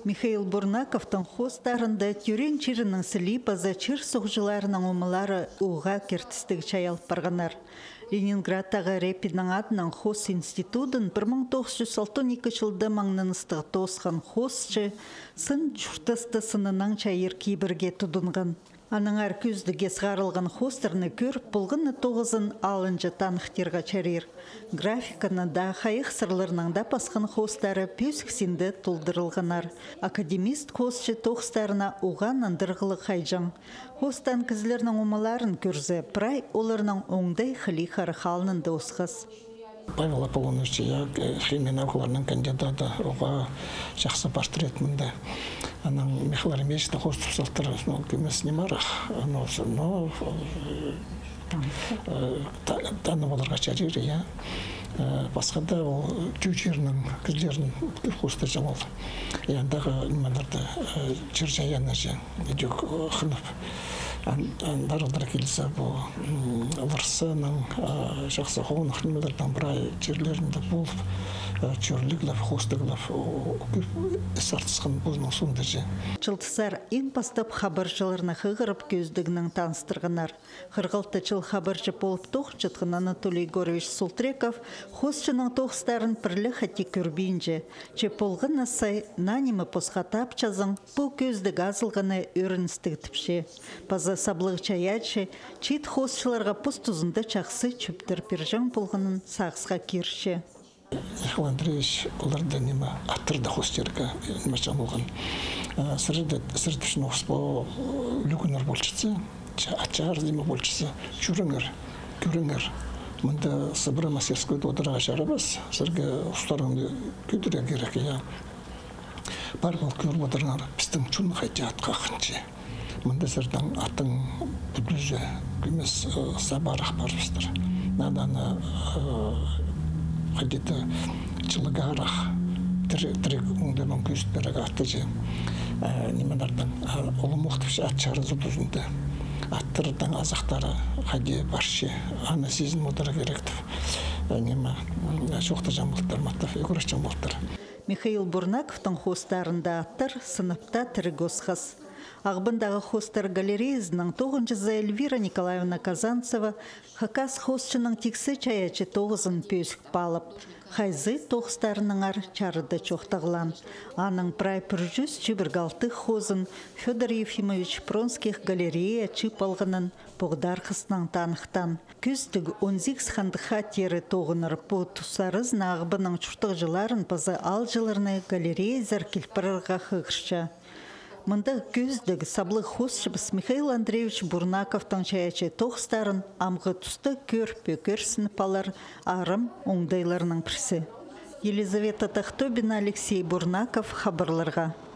Михаил Бурнаковтың хостарында тюрен чирінің сілі база чир соғжыларының омылары уға кертістігі чаялып барғанар. Ленинградтағы Репиннің адынан хос институтын 1962 жылда маңныныстығы тосқан хосчы сын чұртысты сынынан чайыр кейбірге тұдынған. Аның әр көздіге сғарылған хостарны көріп бұлғыны тоғызын алынжы танықтерға чарир. Графиканы да қайық сырларының да басқан хостары пөскісінді толдырылғанар. Академист хостчы тоғыстарына оған андырғылы қайжан. Хостан кізлерінің омаларын көрзі, прай оларының оңдай қылы қары қалынынды осқыз. Павел Аполлонович, я химия наукаларының кандидаты, оға жақсы портрет мұнда. Аның Михаил Ремесович хост тұсалтыры, көмес немарақ, но танып оларға чарир, я. Басқада ол күйчерінің кізлерін хосты жамал. Яндағы немаларды чыр жаяны же, жүк қынып. Дарылдар келсе, бұл ларсының жақсы қоғын қылмелердің бірай жерлерінде болып, чөрлігліп, хостыглып, іс артысқан бұзының сонда же. Чылтысар ең бастап хабаршыларына қығырып көздігінің таныстырғанар. Қырғылты чыл хабаршы болып тоқ жытқын Анатолий Егорович Султреков хостчының тоқыстарын пірлі хати көрбейінже. Чеполғын асай нанимы посқатап жазың бұл көздіг азылғаны өріністігі тіпше. База саблығы чаячы, чит хостчыларға пұстузында чақсы чөптір пержан болғанын сағысқа керші. Михаил Андреевич оларды неме аттырды хосттерге немешан болған. Сырдышын оқыспа үлігінер болшысы, атчағар деме болшысы, көріңер. Мұнда Сыбыры мастерскойды одыраға жарабыз, сірге ұстарыңды көдірі керек. Бар бол көріп одырыңар, біздің чүні қайты атқа қынчы. Мұнда сірдің аттың бүділі көмес сабарақ барбыстыр. Наданы қадеті жылығарақ тірек өңдерін көзітберігі атты же. Немелердің олы мұқтыпшы атшары зұдызынды. Аттырдың азақтары қаде баршы, аны сезін мұдыры керектіп. Неме жоқты жамылттар, маттaf өгіріш жамылттар. Михаил Бурнаковтың хостарында аттыр, сыныпта тірік осқыз. Ағбындағы хостар галереязының 9-зы Эльвира Николаевна Казанцева хакас хостчының тексі чаячы 9-ын пөсік балып. Хайзы тоғыстарының ар чарыды чоқтағылан. Аның прай пүржүз чүбіргалты хозын Федор Ефимович Пронских галерея чүп алғынын бұғдар қысынан танықтан. Күздіг 18 хандыға тері тоғыныр бұ тұсарыз нағбының чұртық жыларын базы ал жыларыны галерея зәркелпірірға қығырша. Мұнда көздіг саблы хостшыбыз Михаил Андреевич Бурнаковтың чаячы тоғыстарын амғы тұсты көр-пөкөр сыныпалар арым оңдайларының бірсі. Елизавета Тахтобина, Алексей Бурнаков хабарларға.